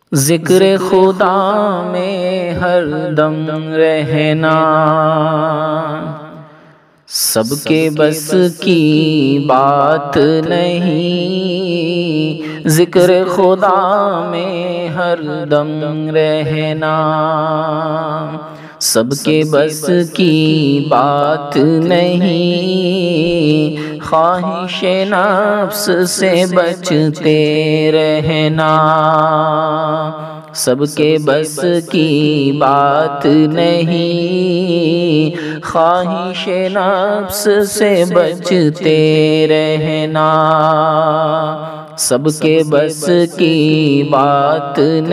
ذکر خدا میں ہر دم رہنا سب کے بس کی بات نہیں، ذکر خدا میں ہر دم رہنا سب کے بس کی بات نہیں، خواہش نفس سے بچتے رہنا سب کے بس کی بات نہیں، خواہش نفس سے بچتے رہنا سب کے بس کی بات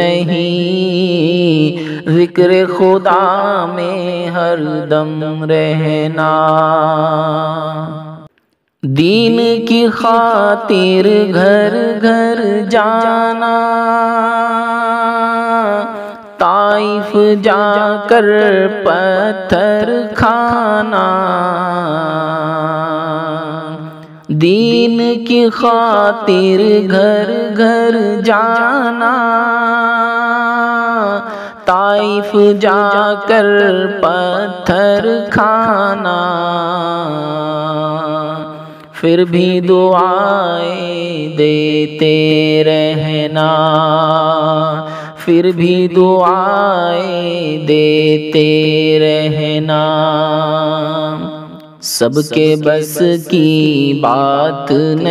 نہیں، ذکر خدا میں ہر دم رہنا دین کی خاطر گھر گھر جانا، طائف جا کر پتھر کھانا، دین کی خاطر گھر گھر جانا، طائف جا کر پتھر کھانا، پھر بھی دعائیں دیتے رہنا، پھر بھی دعائیں دیتے رہنا سب کے بس کی بات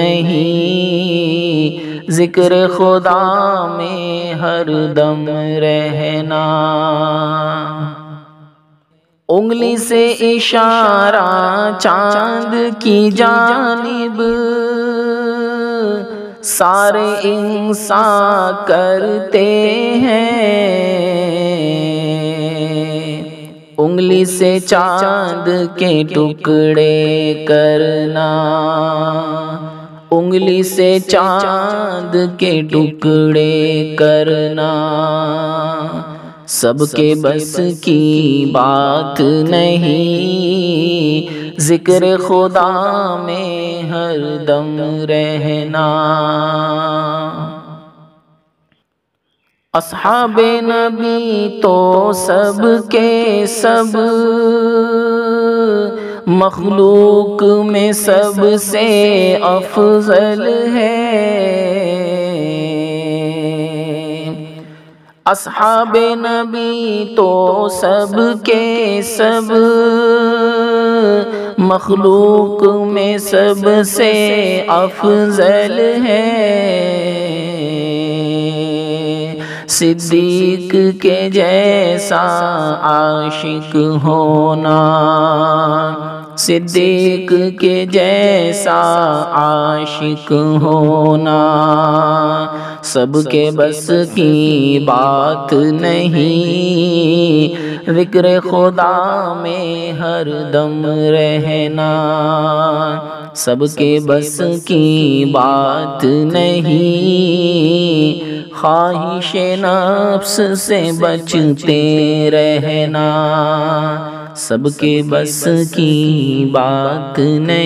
نہیں، ذکر خدا میں ہر دم رہنا انگلی سے اشارہ چاند کی جانب سارے انسان کرتے ہیں، انگلی سے چاند کے ٹکڑے کرنا، انگلی سے چاند کے ٹکڑے کرنا سب کے بس کی بات نہیں، ذکر خدا میں ہر دم رہنا اصحاب نبی تو سب کے سب مخلوق میں سب سے افضل ہے، اصحاب نبی تو سب کے سب مخلوق میں سب سے افضل ہے، صدیق کے جیسا عاشق ہونا، صدیق کے جیسا عاشق ہونا سب کے بس کی بات نہیں، ذکر خدا میں ہر دم رہنا سب کے بس کی بات نہیں، خواہش نفس سے بچتے رہنا سب کے بس کی بات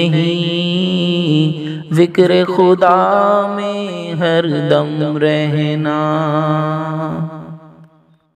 نہیں، ذکر خدا میں ہر دم رہنا